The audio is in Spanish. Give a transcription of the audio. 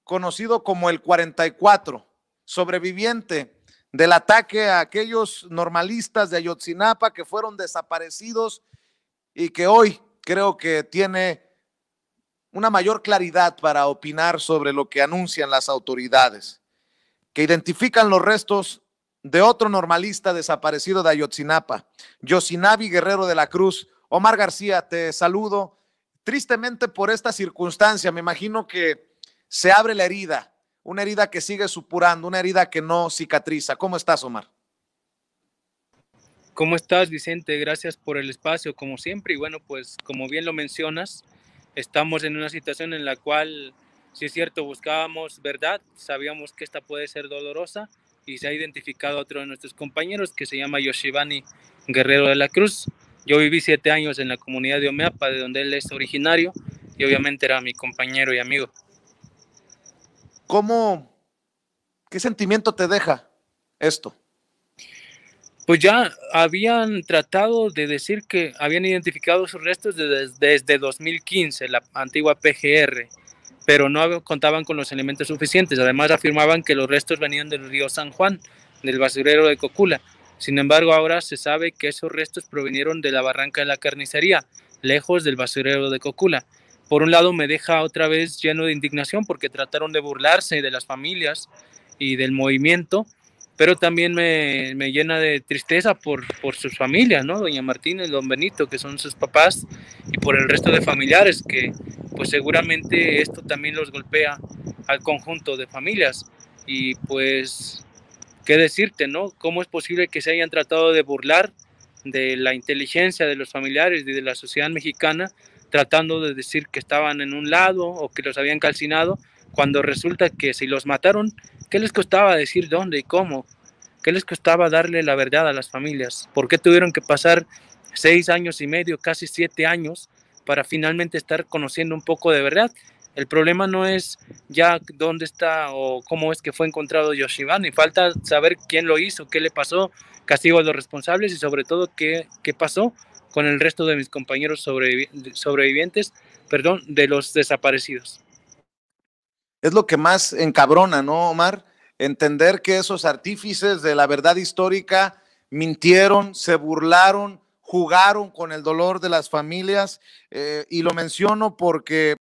conocido como el 44, sobreviviente del ataque a aquellos normalistas de Ayotzinapa que fueron desaparecidos y que hoy creo que tiene una mayor claridad para opinar sobre lo que anuncian las autoridades, que identifican los restos de otro normalista desaparecido de Ayotzinapa, Yosinavi Guerrero de la Cruz. Omar García, te saludo. Tristemente por esta circunstancia, me imagino que se abre la herida, una herida que sigue supurando, una herida que no cicatriza. ¿Cómo estás, Omar? ¿Cómo estás, Vicente? Gracias por el espacio, como siempre. Y bueno, pues como bien lo mencionas, estamos en una situación en la cual, si es cierto, buscábamos verdad, sabíamos que esta puede ser dolorosa y se ha identificado a otro de nuestros compañeros que se llama Yoshivani Guerrero de la Cruz. Yo viví 7 años en la comunidad de Omeapa, de donde él es originario, y obviamente era mi compañero y amigo. ¿Qué sentimiento te deja esto? Pues ya habían tratado de decir que habían identificado sus restos desde 2015, la antigua PGR, pero no contaban con los elementos suficientes. Además afirmaban que los restos venían del río San Juan, del basurero de Cocula. Sin embargo, ahora se sabe que esos restos provinieron de la barranca de la Carnicería, lejos del basurero de Cocula. Por un lado me deja otra vez lleno de indignación porque trataron de burlarse de las familias y del movimiento, pero también me llena de tristeza por sus familias, ¿no? Doña Martina y don Benito, que son sus papás, y por el resto de familiares que pues seguramente esto también los golpea al conjunto de familias. Y pues, ¿qué decirte, no? ¿Cómo es posible que se hayan tratado de burlar de la inteligencia de los familiares y de la sociedad mexicana, tratando de decir que estaban en un lado o que los habían calcinado, cuando resulta que si los mataron, ¿qué les costaba decir dónde y cómo? ¿Qué les costaba darle la verdad a las familias? ¿Por qué tuvieron que pasar 6 años y medio, casi 7 años, para finalmente estar conociendo un poco de verdad? El problema no es ya dónde está o cómo es que fue encontrado Yoshivani, falta saber quién lo hizo, qué le pasó, castigo a los responsables y sobre todo qué pasó con el resto de mis compañeros sobrevivientes, de los desaparecidos. Es lo que más encabrona, ¿no, Omar? Entender que esos artífices de la verdad histórica mintieron, se burlaron, jugaron con el dolor de las familias, y lo menciono porque